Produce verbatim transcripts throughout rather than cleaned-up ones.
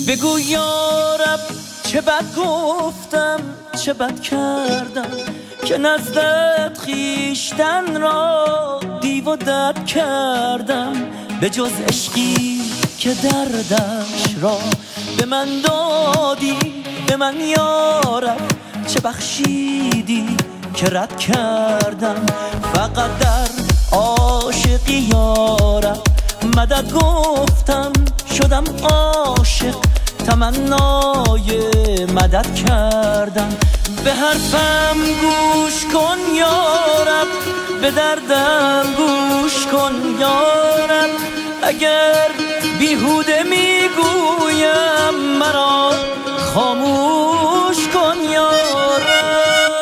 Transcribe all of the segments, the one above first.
بگو یارب چه بد گفتم چه بد کردم که نزدت خیشتن را دیو و دد کردم. به جز عشقی که دردش را به من دادی به من یارب چه بخشیدی که رد کردم. فقط در عاشقی یارب مدد گفتم شدم عاشق تمنای مدد کردم. به حرفم گوش کن یارب به دردم گوش کن یارب. اگر بیهوده میگویم مرا خاموش کن یارب.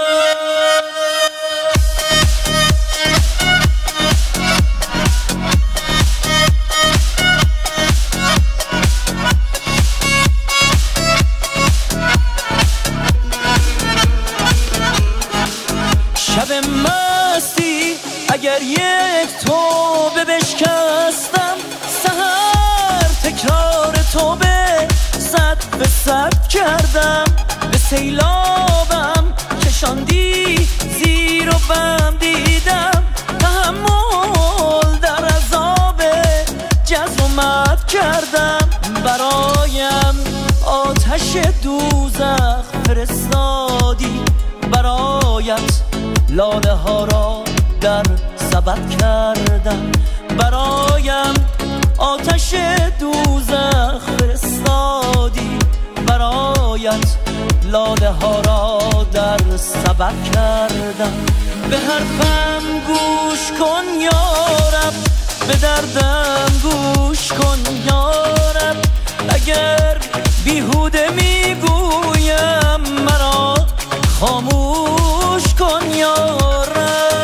شب مستی اگر یک توبه بشکستم سحر تکرار توبه صد به صد کردم. به سیلابم کشاندی زیر و بم دیدم تحمل در عذاب جزر و مد کردم. برایم آتش دوزخ فرستادی برایت لاله ها را در سبد کردم. برایم آتش دوزخ فرستادی برایت لاله ها را در سبد کردم. به حرفم گوش کن یارب به دردم گوش کن یارب. اگر بیهوده میگویم مرا خاموش کن یارب.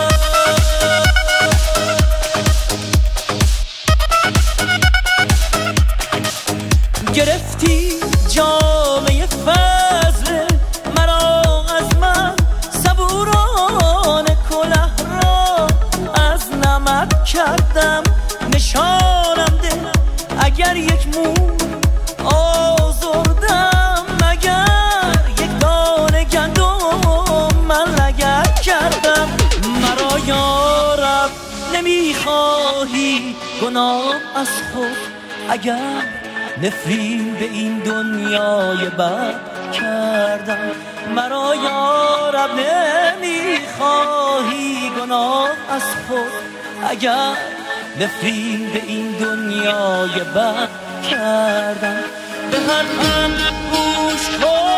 گرفتی جامعه فضل مرا از من صبوران کله را از نمد کردم. نشانم ده اگر یک مو آزردم اگر یک دانه گندم من لگد کردم. مرا یارب نمیخواهی گناه از خود اگر نفرین به این دنیای بد کردم. مرا یارب نمیخواهی گناه از خود اگر نفرین به این دنیای بد کردم. به حرفم گوش کن